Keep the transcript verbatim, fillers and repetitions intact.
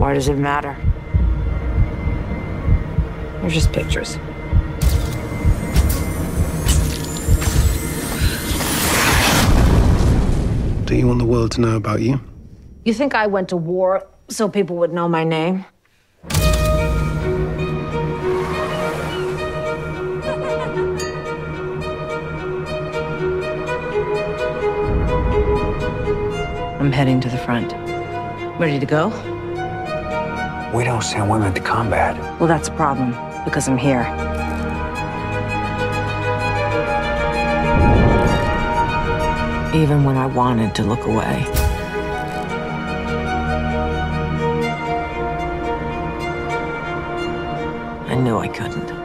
Why does it matter? They're just pictures. Do you want the world to know about you? You think I went to war so people would know my name? I'm heading to the front. Ready to go? We don't send women to combat. Well, that's a problem, because I'm here. Even when I wanted to look away. I knew I couldn't.